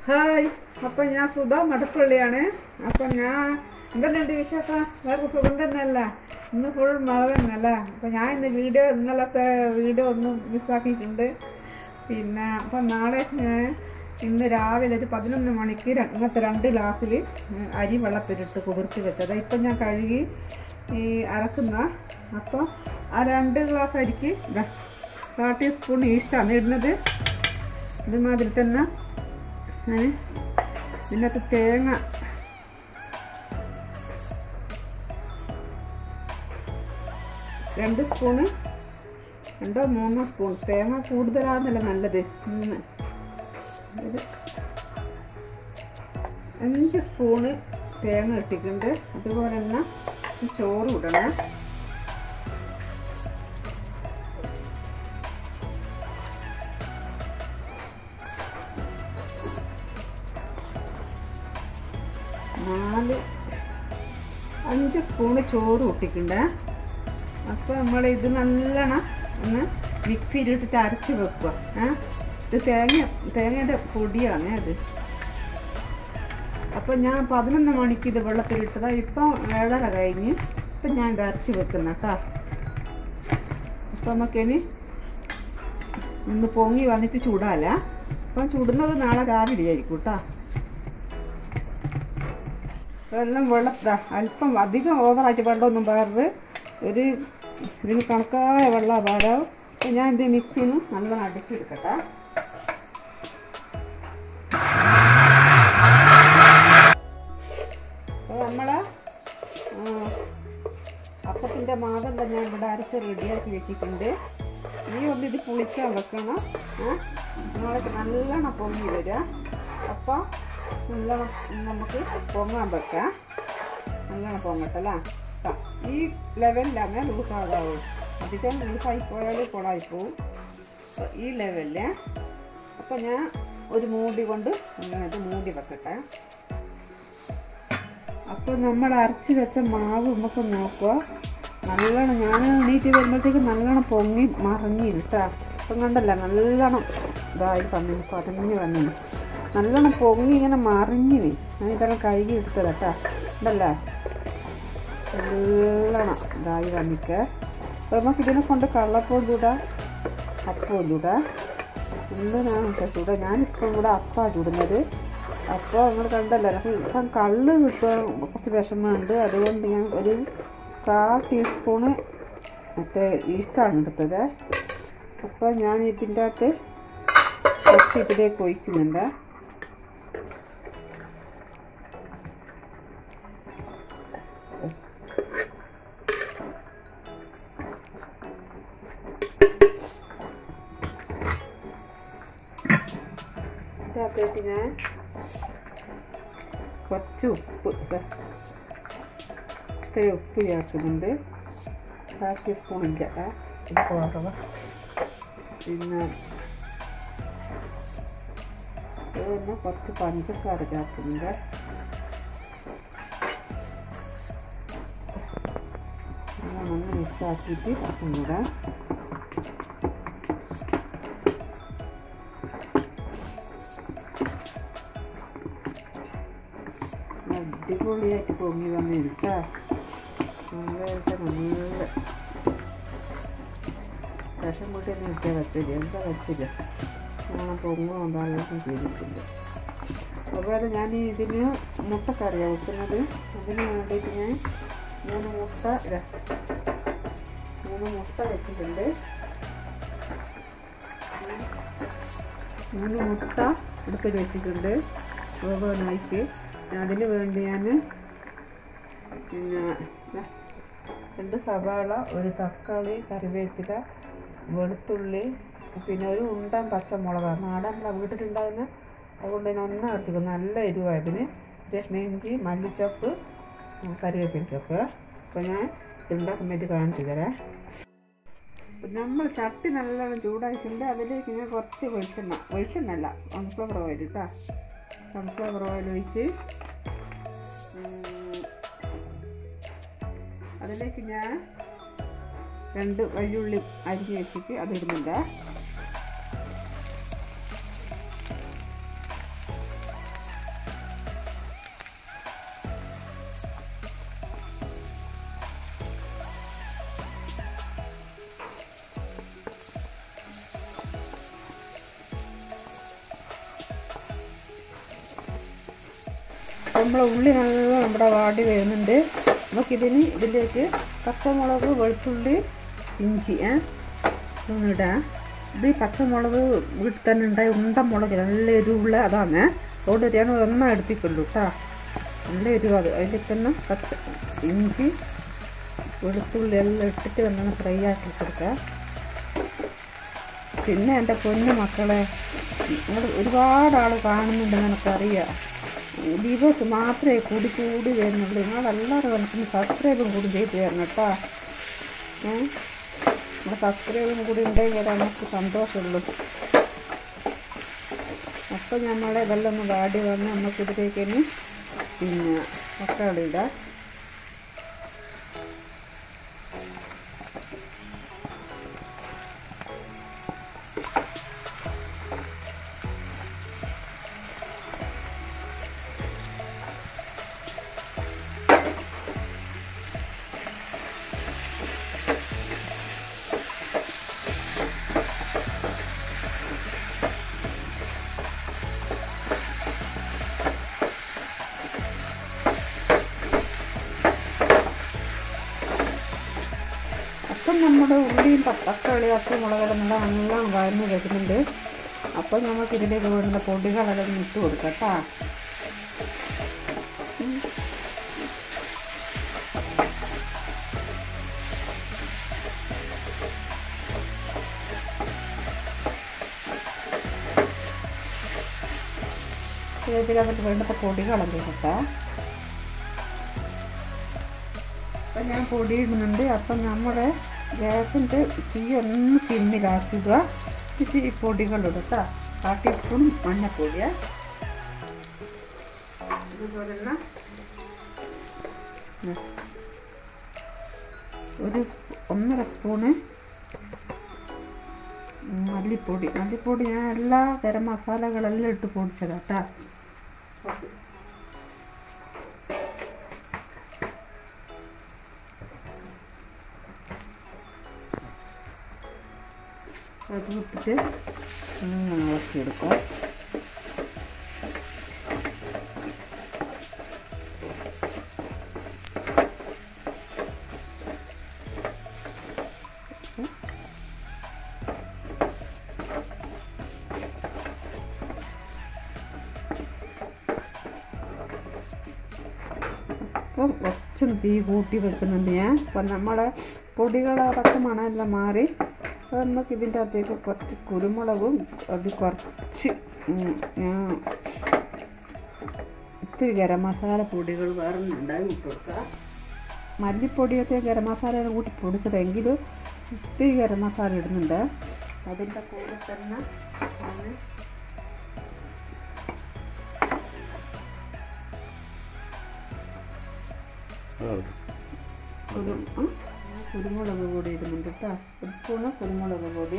Hi, അപ്പം ഞാൻ സുധ മടപ്പള്ളിയാണ്. അപ്പം ഞാൻ എന്തെല്ലാം വിശേഷം? വേറെ സുഖം തന്നെയല്ല, ഇന്ന് ഫുൾ മഴ തന്നെയല്ല. അപ്പം ഞാൻ ഇന്നലത്തെ വീഡിയോ ഒന്ന് മിസ്സാക്കിയിട്ടുണ്ട്. പിന്നെ അപ്പം നാളെ ഇന്ന് രാവിലെ ഒരു 11 മണിക്ക് ഇങ്ങനത്തെ 2 ഗ്ലാസ്സിൽ അരി വെള്ളത്തിലിട്ട് കുതിർത്തി വെച്ചത്. ഇപ്പം ഞാൻ കഴുകി അരക്കുന്ന. അപ്പോൾ ആ 2 ഗ്ലാസ് അരിക്ക് 4 ടീസ്പൂൺ ഈസ്റ്റാണ് ഇടുന്നത്. ഇതുമാതിരി തന്നെ ഇതിനകത്ത് തേങ്ങ 2 സ്പൂണ് 2 3 സ്പൂൺ. തേങ്ങ കൂടുതലാണെന്നല്ല നല്ലത്. 5 സ്പൂണ് തേങ്ങ ഇട്ടിട്ടുണ്ട്. അതുപോലെ തന്നെ ചോറ് ഇടണം. നാല് 5 സ്പൂണ് ചോറ് ഇട്ടിട്ടുണ്ട്. അപ്പോൾ നമ്മൾ ഇത് നല്ലോണം ഒന്ന് മിക്സിയിലിട്ടിട്ട് അരച്ച് വെക്കുക. ഇത് തേങ്ങയുടെ പൊടിയാണ് അത്. അപ്പോൾ ഞാൻ 11 മണിക്ക് ഇത് വെള്ളത്തിലിട്ടതാണ്. ഇപ്പം 7:30 കഴിഞ്ഞ്. ഇപ്പം ഞാൻ ഇത് അരച്ച് വെക്കുന്ന കേട്ടോ. അപ്പം നമുക്കിനി ഇന്ന് പൊങ്ങി വന്നിട്ട് ചൂടാല. അപ്പം ചുടുന്നത് നാളെ രാവിലെ ആയിരിക്കും കേട്ടോ. വെള്ളം അല്പം അധികം ഓവറായിട്ട് വെള്ളമൊന്നും പാറരുത്. ഇതിന് കണക്കായ വെള്ളം പാരാവും. അപ്പം ഞാൻ ഇത് മിക്സിയിൽ നിന്ന് നല്ലോണം അടിച്ചെടുക്കട്ടെ. അപ്പോൾ നമ്മളെ അപ്പത്തിൻ്റെ മാവെല്ലാം ഞാൻ ഇവിടെ അരച്ച് റെഡിയാക്കി വെച്ചിട്ടുണ്ട്. ഒന്ന് ഇത് പുളിക്കാൻ വെക്കണം. നാളെ നല്ലോണം പൊങ്ങി വരിക. അപ്പോൾ നല്ലോണം നമുക്ക് പൊങ്ങാൻ വെക്കാം. നല്ലോണം പൊങ്ങട്ടല്ലേ. ഈ ലെവലിലാണ് ലൂസാകാവും. അധികം ലൂസായി പോയാൽ കുളമായിപ്പോവും. അപ്പോൾ ഈ ലെവലിൽ. അപ്പോൾ ഞാൻ ഒരു മൂടി കൊണ്ട് ഇത് മൂടി വെക്കട്ടെ. അപ്പോൾ നമ്മൾ അരച്ച് വെച്ച മാവ് നമുക്ക് നോക്കുക. നല്ലോണം ഞാൻ എണീറ്റ് വരുമ്പോഴത്തേക്ക് നല്ലോണം പൊങ്ങി മറിഞ്ഞിട്ടാ. അപ്പം കണ്ടല്ല നല്ലോണം ഇതായി വന്നിന്, പതഞ്ഞ് വന്നിന്. നല്ലോണം പൊങ്ങി ഇങ്ങനെ മറിഞ്ഞു പോയി. ഞാൻ ഇതെല്ലാം കഴുകി എടുത്തത് കേട്ടോ. ഇതല്ലേ നല്ലോണം ഇതായി വന്നിട്ട്. അപ്പോൾ നമുക്ക് ഇതിനെ കൊണ്ട് കള്ളപ്പം ചൂടാം, അപ്പം ചൂടാം. എന്തിനാണ് ചൂടാ? ഞാനിപ്പം ഇവിടെ അപ്പമാണ് ചൂടുന്നത്. അപ്പോൾ നിങ്ങൾ കണ്ടല്ലോ, ഇപ്പം കള്ള് കിട്ടാൻ കുറച്ച് വിഷമമുണ്ട്. അതുകൊണ്ട് ഞാൻ ഒരു 1/4 ടീസ്പൂണ് മറ്റേ ഈസ്റ്റാണ് എടുത്തത്. അപ്പോൾ ഞാൻ ഇതിൻ്റെ അകത്ത് കുറച്ച് ഇതിലേക്ക് ഒഴിക്കുന്നുണ്ട്. ഇതിനകത്തേക്ക് ഞാൻ കുറച്ച് ഉപ്പ് ചേർക്കുന്നുണ്ട്. 1/2 ടീസ്പൂണിൻ്റെ കുറവ്. പിന്നെ പിന്നെ കുറച്ച് പഞ്ചസാര ചേർക്കുന്നുണ്ട്. നന്നായി മിക്സാക്കിയിട്ട് കൂടെ അടിപൊളിയായിട്ട് പൊങ്ങി വന്നിട്ടാ. നല്ല വിഷം കൂട്ടിയൊന്നും വെച്ചാൽ പറ്റില്ല. എന്താ വെച്ചില്ല, ഞാൻ പൊങ്ങുകൊണ്ടാലും ചെയ്തിട്ടുണ്ട്. അതുപോലെ ഞാൻ ഇതിന് മുട്ടക്കറിയാണ് വെക്കുന്നത്. അതിന് വേണ്ടിയിട്ട് ഞാൻ 3 മുട്ട വെച്ചിട്ടുണ്ട്. 3 മുട്ട എടുത്ത് വെച്ചിട്ടുണ്ട് ഓവനായിട്ട്. അതിന് വേണ്ടി ഞാൻ പിന്നെ 2 സവാള, 1 തക്കാളി, കറിവേപ്പില, വെളുത്തുള്ളി, പിന്നെ ഒരു ഉണ്ടൻ പച്ചമുളക് നാടൻ വീട്ടിലുണ്ടാകുന്ന. അതുകൊണ്ട് തന്നെ ഒന്നും എടുത്തിരിക്കും. നല്ല എരിവായതിന് കഷ്ണം ഇഞ്ചി, മല്ലിച്ചപ്പ്, കറിവേപ്പില ചപ്പ്. അപ്പോൾ ഞാൻ ഉണ്ടാക്കുമ്പോഴേക്ക് കാണിച്ചു തരാം. നമ്മൾ ചട്ടി നല്ലോണം ചൂടായിട്ടുണ്ട്. അതിലേക്ക് ഞാൻ കുറച്ച് വെളിച്ചെണ്ണ സൺഫ്ലവർ ഓയിൽ കേട്ടോ. സൺഫ്ലവർ ഓയിൽ ഒഴിച്ച് അതിലേക്ക് ഞാൻ 2 വെള്ളുള്ളി അരിഞ്ഞ് വെച്ചിട്ട് അതിടുന്നുണ്ട്. നമ്മളെ ഉള്ളി നല്ല നമ്മുടെ വാടി വരുന്നുണ്ട്. ഇതിലേക്ക് പച്ചമുളക്, വെളുത്തുള്ളി, ഇഞ്ചി ഇടാം. ഇത് ഈ പച്ചമുളക് വീട്ടിൽ തന്നെ ഉണ്ടായി ഉണ്ടമുളക് നല്ല എരിവുള്ള അതാണ്. അതുകൊണ്ട് ഞാൻ ഒന്നാ എടുത്തിട്ടുള്ളൂ കേട്ടോ. നല്ല എരിവ് അത്. അതിൽ തന്നെ ഇഞ്ചി, വെളുത്തുള്ളി എല്ലാം ഇട്ടിട്ട് ഒന്നാണ് ഫ്രൈ ആക്കി കൊടുക്കുക. പിന്നെ എൻ്റെ പൊന്നു മക്കളെ, നിങ്ങൾ ഒരുപാട് ആൾ കാണുന്നുണ്ടെന്ന് എനിക്കറിയാം. ദിവസം മാത്രമേ കൂടി വരുന്നുള്ളൂ. നിങ്ങളെല്ലാവരും കണക്കിന് സബ്സ്ക്രൈബും കൂടി ചെയ്ത് തരണം കേട്ടോ. നമ്മുടെ സബ്സ്ക്രൈബും കൂടി ഉണ്ടെങ്കിൽ നമുക്ക് സന്തോഷമുള്ളൂ. അപ്പോൾ നമ്മളെ ഇതെല്ലാം ഒന്ന് വാടി വന്ന് നമുക്കിതിലേക്ക് പിന്നെ തക്കാളി ഇടാം. അപ്പം നമ്മുടെ ഉള്ളിയും തക്കാളി, പച്ചമുളകെല്ലാം നല്ലോണം വഴന്ന് വരുന്നുണ്ട്. അപ്പം നമുക്ക് ഇതിലേക്ക് വേണ്ടുന്ന പൊടികളെല്ലാം ഇട്ട് കൊടുക്കാം കേട്ടോ. ഇതിലേക്ക് വേണ്ടത്തെ പൊടികളെല്ലാം കേട്ടോ. അപ്പം ഞാൻ പൊടി ഇടുന്നുണ്ട്. അപ്പം നമ്മുടെ ഗ്യാസിൻ്റെ തീ ഒന്ന് സിമ്മിലാക്കുക. ഇത്തിരി പൊടികളിടും കേട്ടോ. 1/4 ടീസ്പൂൺ മഞ്ഞൾപ്പൊടിയ, അതുപോലെ തന്നെ 1.5 സ്പൂണ് മല്ലിപ്പൊടി. ഞാൻ എല്ലാ ഗരം മസാലകളെല്ലാം ഇട്ട് പൊടിച്ചതാണ് കേട്ടോ. അത് ഇട്ടിട്ട് ഇളക്കിയെടുക്കാം. അപ്പം കുറച്ചും തീ കൂട്ടി വെക്കുന്നുണ്ട് ഞാൻ. അപ്പം നമ്മളെ പൊടികളൊക്കെ മണമെല്ലാം മാറി നമുക്ക് ഇതിൻ്റെ അകത്തേക്ക് കുറച്ച് കുരുമുളകും അത് കുറച്ച് ഇത്തിരി ഗരം മസാല പൊടികൾ വേറെ ഉണ്ടായി ഇട്ട് കൊടുക്കുക. മല്ലിപ്പൊടിയൊക്കെ ഗരം മസാല കൂട്ടി പൊടിച്ചതെങ്കിലും ഇത്തിരി ഗരം മസാല ഇടുന്നുണ്ട്. അതിൻ്റെ കൂടെ തന്നെ കുരുമുളക് പൊടി ഇടുന്നുണ്ട് കേട്ടോ. 1 സ്പൂണ് കുരുമുളക് പൊടി.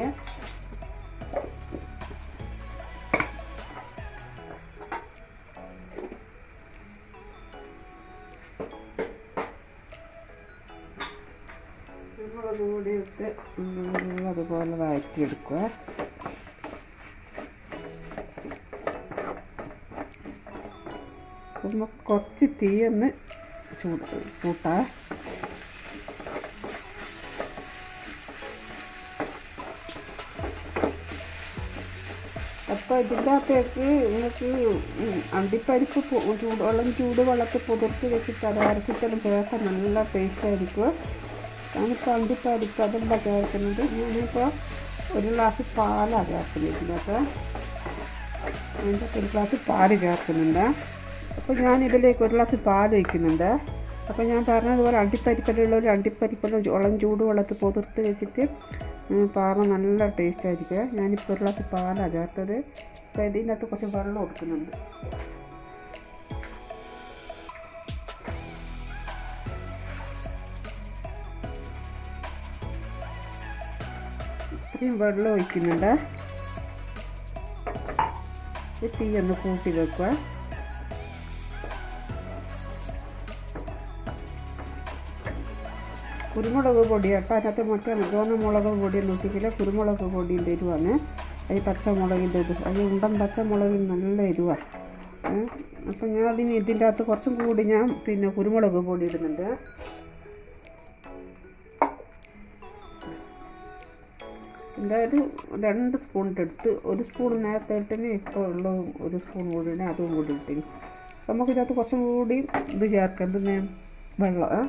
കുരുമുളക് പൊടി ഇട്ട് അതുപോലെ വഴറ്റിയെടുക്കുക. നമുക്ക് കുറച്ച് തീയൊന്ന് കൂട്ടാം. അപ്പോൾ ഇതിൻ്റെ അകത്തേക്ക് നിങ്ങൾക്ക് അണ്ടിപ്പരിപ്പ് ചൂടുവെള്ളത്തിൽ പുതിർത്തി വെച്ചിട്ട് അത് അരച്ചിട്ടെല്ലാം ചേർക്കാൻ നല്ല ടേസ്റ്റ് ആയിരിക്കും. ഞാനിപ്പോൾ അണ്ടിപ്പരിപ്പ് അതെല്ലാം ചേർക്കുന്നത്. ഞാനിപ്പോൾ 1 ഗ്ലാസ് പാലാണ് ചേർക്കുന്നത്. ഇതിനകത്ത് 1 ഗ്ലാസ് പാല് ചേർക്കുന്നുണ്ട്. അപ്പോൾ ഞാനിതിലേക്ക് 1 ഗ്ലാസ് പാൽ ഒഴിക്കുന്നുണ്ട്. അപ്പോൾ ഞാൻ പറഞ്ഞതുപോലെ അണ്ടിപ്പരിപ്പെല്ലാം ചൂടുവെള്ളത്തിൽ പുതിർത്ത് വെച്ചിട്ട് പാറ നല്ല ടേസ്റ്റ് ആയിരിക്കും. ഞാനിപ്പോൾ 1 ഗ്ലാസ് പാലാണ് ചേർത്തത്. അപ്പോൾ ഇതിനകത്ത് കുറച്ച് വെള്ളം കൊടുക്കുന്നുണ്ട്. ഇത്രയും വെള്ളം ഒഴിക്കുന്നുണ്ട്. തീ ഒന്ന് കൂട്ടി വെക്കുക. കുരുമുളക് പൊടി കേട്ടോ. അതിനകത്ത് മറ്റേ ചുവന്ന മുളക് പൊടി നോക്കിക്കില്ല, കുരുമുളക് പൊടിൻ്റെ എരിവാണ്. അത് പച്ചമുളകിൻ്റെ ഇത്. അത് ഉണ്ടൻ പച്ചമുളകിന് നല്ല എരിവാണ്. അപ്പം ഞാൻ ഇതിൻ്റെ അകത്ത് കുറച്ചും കൂടി ഞാൻ പിന്നെ കുരുമുളക് പൊടി ഇടുന്നുണ്ട്. എന്തായാലും 2 സ്പൂൺ എടുത്ത് 1 സ്പൂൺ നേരത്തെ ഇട്ടിന് ഇപ്പോൾ ഉള്ള 1 സ്പൂൺ കൂടി അതും കൂടി ഇട്ടിന്. നമുക്കിതിനകത്ത് കുറച്ചും കൂടി ഇത് ചേർക്കാം. എന്തെന്ന് വെള്ളം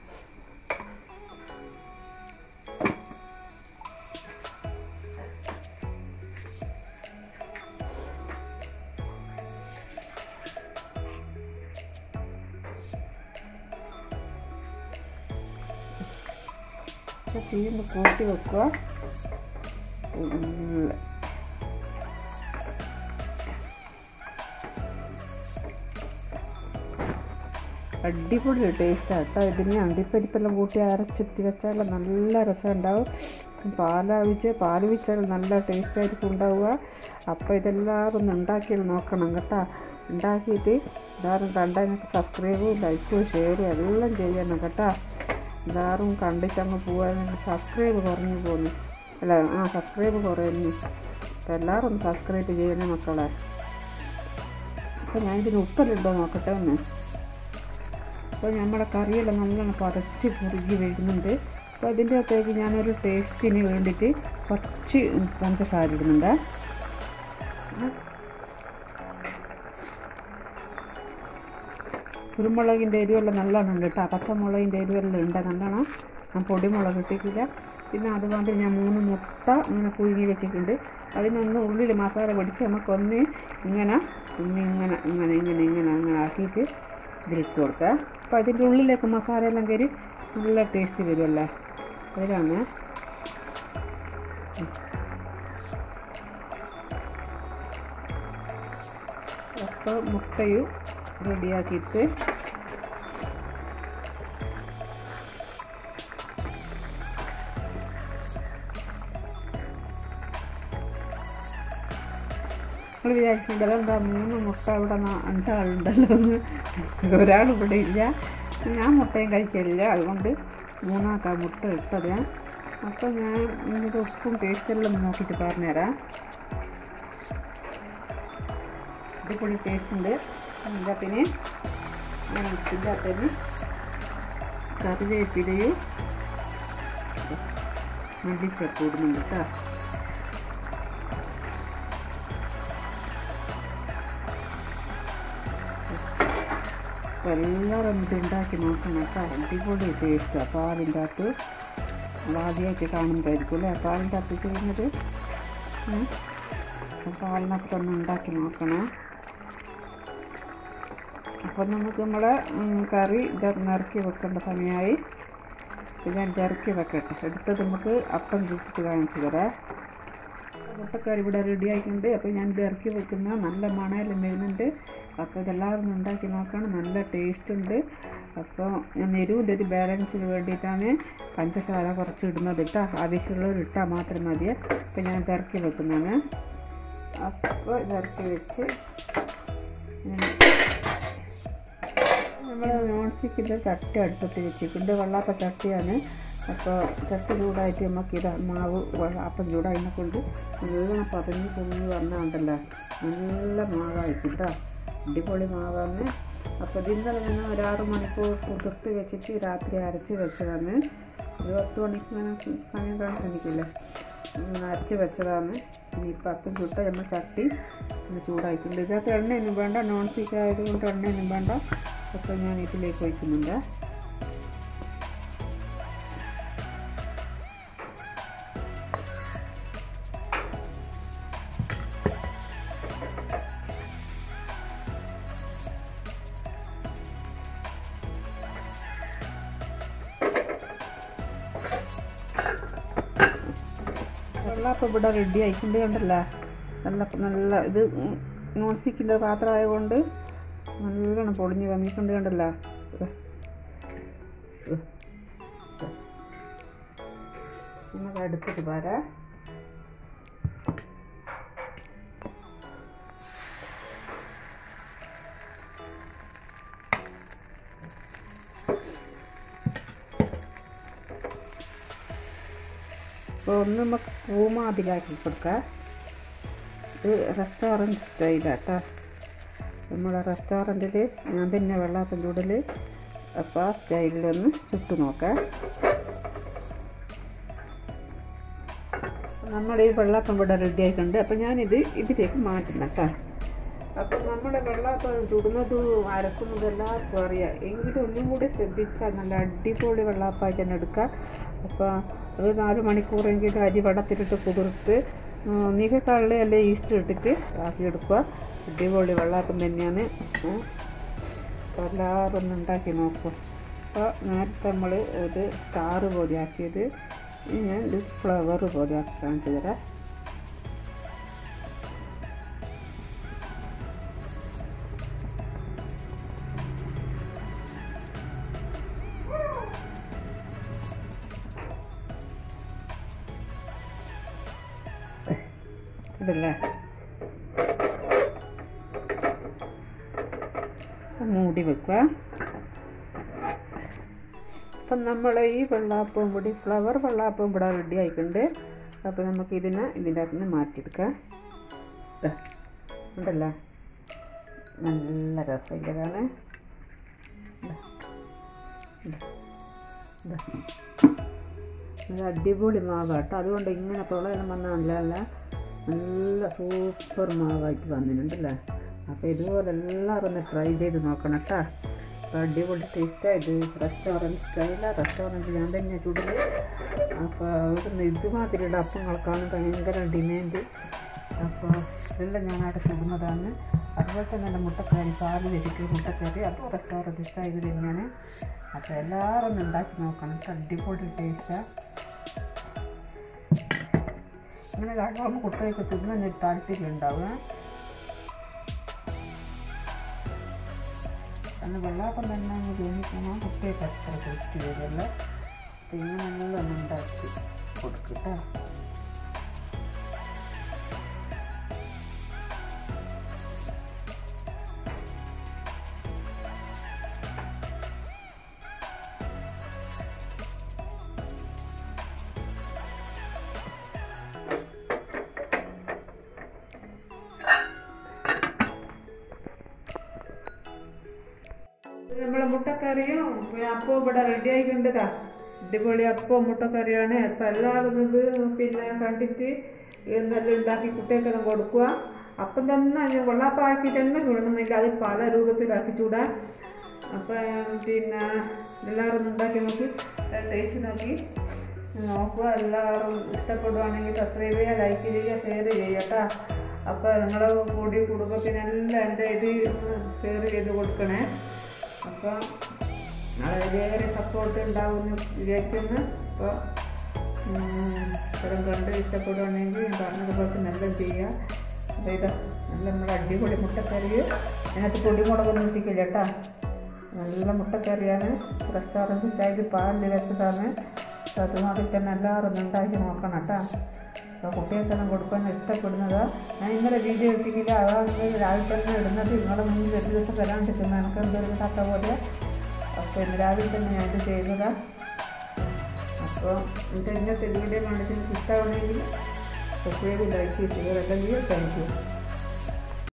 തീന്ന് കൂട്ടി വെക്കുക. അടിപൊളി ടേസ്റ്റാണ് കേട്ടോ. ഇതിന് അണ്ടിപ്പരിപ്പെല്ലാം കൂട്ടി അരച്ചെത്തി വെച്ചാൽ നല്ല രസം ഉണ്ടാവും. പാൽ ഒഴിച്ചാൽ നല്ല ടേസ്റ്റായിരിക്കും ഉണ്ടാവുക. അപ്പോൾ ഇതെല്ലാവരും ഒന്ന് ഉണ്ടാക്കി നോക്കണം കേട്ടോ. ഉണ്ടാക്കിയിട്ട് എല്ലാവരും കണ്ടാൽ സബ്സ്ക്രൈബും ലൈക്കും ഷെയറും എല്ലാം ചെയ്യണം കേട്ടോ. എല്ലാവരും കണ്ടിട്ടങ്ങ് പോകാൻ സബ്സ്ക്രൈബ് കുറഞ്ഞു പോകുന്നു. സബ്സ്ക്രൈബ് കുറയുന്നു. അപ്പോൾ എല്ലാവരും ഒന്ന് സബ്സ്ക്രൈബ് ചെയ്യണേ മക്കളെ. അപ്പോൾ ഞാൻ ഇതിന് ഉപ്പെല്ലാം നോക്കട്ടെ ഒന്ന്. അപ്പോൾ നമ്മുടെ കറിയെല്ലാം നല്ലോണം പതച്ച് കുറുകി വരുന്നുണ്ട്. അപ്പോൾ അതിൻ്റെ അകത്തേക്ക് ഞാനൊരു ടേസ്റ്റിന് വേണ്ടിയിട്ട് കുറച്ച് പഞ്ചസാര ഇടുന്നുണ്ട്. കുരുമുളകിൻ്റെ എരിവെല്ലാം നല്ലോണം ഉണ്ട് കേട്ടോ. പച്ചമുളകിൻ്റെ എരിവെല്ലാം ഉണ്ട് നല്ലോണം. ഞാൻ പൊടിമുളക് ഇട്ടിട്ടില്ല. പിന്നെ അതുകൊണ്ട് ഞാൻ 3 മുട്ട ഇങ്ങനെ പുഴുങ്ങി വെച്ചിട്ടുണ്ട്. അതിനൊന്ന് ഉള്ളിൽ മസാല പിടിച്ച് നമുക്കൊന്ന് ഇങ്ങനെ ആക്കിയിട്ട് ഇതിലിട്ട് കൊടുക്കുക. അപ്പോൾ അതിൻ്റെ ഉള്ളിലേക്ക് മസാല എല്ലാം കയറി നല്ല ടേസ്റ്റ് വരുമല്ലേ. അതിലാണ് അപ്പോൾ മുട്ടയും റെഡിയാക്കിയിട്ട് നമ്മൾ വിചാരിക്കേണ്ടത് എന്താ 3 മുട്ട ഇവിടെ 5 ആളുണ്ടല്ലോ എന്ന്. ഒരാൾ ഇവിടെ ഇല്ല. ഞാൻ മുട്ടയും കഴിക്കില്ല, അതുകൊണ്ട് 3 മുട്ട ഇട്ടത്. അപ്പോൾ ഞാൻ ഇതിൻ്റെ ഉപ്പും ടേസ്റ്റെല്ലാം നോക്കിയിട്ട് പറഞ്ഞുതരാം. അടിപൊളി ടേസ്റ്റ് ഉണ്ട്. ഇതിന് ഞാൻ ഇതിൻ്റെ കറിവേപ്പിലയും മല്ലിച്ചപ്പ് ഇടുന്നുണ്ട് കേട്ടോ. അപ്പോൾ എല്ലാവരും ഇത് ഉണ്ടാക്കി നോക്കണം കേട്ടോ. അടിപൊളി ടേസ്റ്റാണ്. പാലിൻ്റെ അകത്ത് ആദ്യമായിട്ട് കാണുമ്പോഴായിരിക്കും അല്ലേ പാലിൻ്റെ അകത്ത് ചെയ്യുന്നത്. പാലിനകത്ത് ഒന്ന് ഉണ്ടാക്കി നോക്കണം. അപ്പം നമുക്ക് നമ്മളെ കറി ഇറക്കി വെക്കേണ്ട സമയമായി. ഞാൻ ഇറക്കി വെക്കട്ടെ. എടുത്തത് നമുക്ക് അപ്പം ചുട്ടിട്ട് കാണിച്ചു തരാം. മുട്ടക്കറി ഇവിടെ റെഡി ആയിട്ടുണ്ട്. അപ്പോൾ ഞാൻ ഇത് ഇറക്കി വെക്കുന്ന നല്ല മണയെല്ലാം വരുന്നുണ്ട്. അപ്പോൾ ഇതെല്ലാവരും ഉണ്ടാക്കി നോക്കണം. നല്ല ടേസ്റ്റ് ഉണ്ട്. അപ്പോൾ ഞാൻ എരിവിൻ്റെ ഒരു ബാലൻസിന് വേണ്ടിയിട്ടാണ് പഞ്ചസാര കുറച്ച് ഇടുന്നത് കേട്ടോ. ആവശ്യമുള്ളവർ ഇട്ടാൽ മാത്രം മതി. അപ്പോൾ ഞാൻ ഇത് ഇറക്കി വെക്കുന്നതാണ്. അപ്പോൾ ഇറക്കി വെച്ച് നമ്മൾ നോൺ സ്റ്റിക്കിൻ്റെ ചട്ടി അടുപ്പത്ത് വെച്ചിട്ടുണ്ട്. വെള്ളാപ്പ ചട്ടിയാണ്. അപ്പോൾ ചട്ടി ചൂടായിട്ട് നമുക്ക് ഇത് മാവ് അപ്പം ചൂടായതിനെ കൊണ്ട് നല്ലോണം പതഞ്ഞ് പൊങ്ങി വന്നാണ്ടല്ലോ നല്ല മാവായിരിക്കും കേട്ടോ. അടിപൊളി മാവാണ്. അപ്പോൾ ഇതിൻ്റെ ഞാൻ ഒരു 6 മണിക്കൂർ കുതിർത്ത് വെച്ചിട്ട് രാത്രി അരച്ച് വെച്ചതാണ്. ഒരു 10 മണിക്ക് സമയം കാണിക്കില്ലേ, അരച്ച് വെച്ചതാണ്. ഇനിയിപ്പോൾ അപ്പം ചുട്ട നമ്മൾ ചട്ടി ചൂടായിട്ടുണ്ട്. ഇതിനകത്ത് എണ്ണയൊന്നും വേണ്ട, നോൺ സ്റ്റിക്ക് ആയതുകൊണ്ട് എണ്ണയൊന്നും വേണ്ട. അപ്പോൾ ഞാൻ ഇതിലേക്ക് ഒഴിക്കുന്നുണ്ട്. വെള്ളപ്പം ഇവിടെ റെഡി ആയിട്ടുണ്ട് കണ്ടല്ലോ. നല്ല ഇത് നോൺ സ്റ്റിക്കിൻ്റെ പാത്രം ആയതുകൊണ്ട് നല്ലോണം പൊടിഞ്ഞ് വന്നിട്ടുണ്ട് കണ്ടല്ലോ. നമുക്ക് അടുത്തിട്ട് പാരാ. അപ്പോൾ ഒന്ന് നമുക്ക് പൂമാതിലാക്കി കൊടുക്കാം. ഇത് റെസ്റ്റോറൻറ്റ് സ്റ്റൈലാട്ടോ. നമ്മുടെ റെസ്റ്റോറൻറ്റിൽ ഞാൻ തന്നെ വെള്ളാപ്പം ചൂടൽ. അപ്പോൾ ആ സ്റ്റൈലിലൊന്ന് ചുട്ടു നോക്കാം. നമ്മുടെ ഈ വെള്ളാപ്പം ഇവിടെ റെഡി ആയിട്ടുണ്ട്. അപ്പോൾ ഞാനിത് ഇതിലേക്ക് മാറ്റുന്ന കേട്ടോ. അപ്പം നമ്മുടെ വെള്ളാപ്പം ചുടുന്നതും അരക്കുന്നതും എല്ലാവർക്കും അറിയാം. എങ്കിലും ഒന്നും കൂടി ശ്രദ്ധിച്ചാൽ നല്ല അടിപൊളി വെള്ളാപ്പമായി തന്നെ എടുക്കുക. അപ്പോൾ അത് 4 മണിക്കൂറെങ്കിലും അരി വെള്ളത്തിലിട്ട് കുതിർത്ത് നീക്കക്കള്ളി അല്ലെങ്കിൽ ഈസ്റ്റ് ഇട്ടിട്ട് ആക്കിയെടുക്കുക. അടിപൊളി വെള്ളാപ്പം തന്നെയാണ്. അപ്പോൾ എല്ലാവരും ഒന്ന് ഉണ്ടാക്കി നോക്കുക. അപ്പോൾ നേരത്തെ നമ്മൾ ഒരു സ്റ്റാർ പോലെ ആക്കിയത് ഞാൻ ഇത് ഫ്ലവർ പോലെ ആക്കി കാണിച്ചു തരാം. ഇതല്ലേ മൂടി വെക്കുക. അപ്പം നമ്മൾ ഈ വെള്ളാപ്പവും കൂടി ഫ്ലവർ വെള്ളാപ്പവും ഇവിടെ റെഡി ആയിട്ടുണ്ട്. അപ്പോൾ നമുക്ക് ഇതിൻ്റെ അകത്ത് നിന്ന് മാറ്റിയെടുക്കാം. ഉണ്ടല്ലോ നല്ല രസമുള്ളതാണ്. നല്ല അടിപൊളി മാവാട്ടോ. അതുകൊണ്ട് ഇങ്ങനെ തുളയെല്ലാം വന്നാൽ നല്ല സൂപ്പർ മാവായിട്ട് വന്നിട്ടുണ്ടല്ലേ. അപ്പോൾ ഇതുപോലെ എല്ലാവരും ഒന്ന് ട്രൈ ചെയ്ത് നോക്കണം കേട്ടോ. അപ്പോൾ അടിപൊളി ടേസ്റ്റാണ്. ഇത് റെസ്റ്റോറൻറ്റ് സ്റ്റൈലാണ്. റെസ്റ്റോറൻറ്റ് ഞാൻ തന്നെ ചുടൽ. അപ്പോൾ അവിടുന്ന് ഇതുമാതിരിയുള്ള അപ്പങ്ങൾക്കാണ് ഭയങ്കര ഡിമാൻഡ്. അപ്പോൾ ഇതെല്ലാം ഞാൻ അവിടെ ചുടുന്നതാണ്. അതുപോലെ തന്നെ എൻ്റെ മുട്ടക്കറി, പാല് വെച്ചിട്ട് മുട്ടക്കറി, അതും റെസ്റ്റോറൻറ്റ് സ്റ്റൈലിൽ തന്നെയാണ്. അപ്പോൾ എല്ലാവരും ഒന്ന് ഉണ്ടാക്കി നോക്കണം. അടിപൊളി ടേസ്റ്റാണ്. ഇങ്ങനെ കാണുമ്പോൾ കുട്ടികൾക്ക് തിന്നൊരു താല്പര്യം ഉണ്ടാവുക. അന്ന് വെള്ളാപ്പം തന്നെ തോന്നിക്കണം കുട്ടികൾക്ക് അത്ര ടേസ്റ്റ് വരില്ല. അപ്പം ഇങ്ങനെയെല്ലാം ഒന്ന് ഉണ്ടാക്കി കൊടുക്കട്ടോ. നമ്മളെ മുട്ടക്കറിയും പിന്നെ അപ്പവും ഇവിടെ റെഡി ആയിക്കൊണ്ടതാ. അടിപൊളി അപ്പവും മുട്ടക്കറിയാണ്. അപ്പം എല്ലാവരും ഇത് പിന്നെ കണ്ടിട്ട് എന്തെല്ലാം ഉണ്ടാക്കി കുട്ടികൾക്കെല്ലാം കൊടുക്കുക. അപ്പം തന്നെ ഞാൻ വെള്ളാപ്പം ആക്കിയിട്ട് തന്നെ ചൂടണമെന്നില്ല, അത് പല രൂപത്തിലാക്കി ചൂടാം. അപ്പം പിന്നെ എല്ലാവരും ഉണ്ടാക്കി നോക്കി ടേസ്റ്റ് നോക്കി നോക്കുക. എല്ലാവരും ഇഷ്ടപ്പെടുവാണെങ്കിൽ സബ്സ്ക്രൈബ് ചെയ്യുക, ലൈക്ക് ചെയ്യുക, ഷെയർ ചെയ്യുക കേട്ടോ. അപ്പോൾ നിങ്ങളുടെ കൂടി കുടുംബത്തിനെല്ലാം എൻ്റെ ഇത് ഷെയർ ചെയ്ത് കൊടുക്കണേ. അപ്പോൾ വളരെയേറെ സപ്പോർട്ട് ഉണ്ടാവുമെന്ന് വിചാരിക്കുന്നു. അപ്പോൾ ഇത്തരം കണ്ട് ഇഷ്ടപ്പെടുകയാണെങ്കിൽ ഞാൻ പറഞ്ഞതുപോലെ നല്ല ചെയ്യുക. അപ്പോൾ ഇതാ നല്ല നമ്മുടെ അടിപൊളി മുട്ടക്കറി. അതിനകത്ത് പൊടിമുളകൊന്നും ഇട്ടിക്കില്ല കേട്ടോ. നല്ല മുട്ടക്കറിയാണ്. റെസ്റ്റോറൻറ്റ് സ്റ്റൈൽ പാലിൽ വെച്ചതാണ്. അതുമാതിരി തന്നെ എല്ലാവരും ഉണ്ടാക്കി നോക്കണം കേട്ടോ. അപ്പോൾ കുട്ടികൾക്കെല്ലാം കൊടുക്കാൻ ഇഷ്ടപ്പെടുന്നത്. ഞാൻ ഇന്നലെ വീഡിയോ ഇട്ടിക്കില്ല, അതാണ് രാവിലെ തന്നെ ഇടുന്നത്. നിങ്ങളുടെ മുന്നിൽ ഒരു ദിവസം വരാണ്ടിരിക്കുന്നത് എനിക്ക് എന്തൊരു തക്ക പോലെ. അപ്പോൾ ഇന്ന് രാവിലെ തന്നെ ഞാനിത് ചെയ്യുന്നതാണ്. അപ്പോൾ ഇന്നത്തെ വീഡിയോ കാണിച്ചിട്ട് ഇഷ്ടമാണെങ്കിൽ സബ്സ്ക്രൈബ്, ലൈക്ക് ചെയ്യുക. Thank U.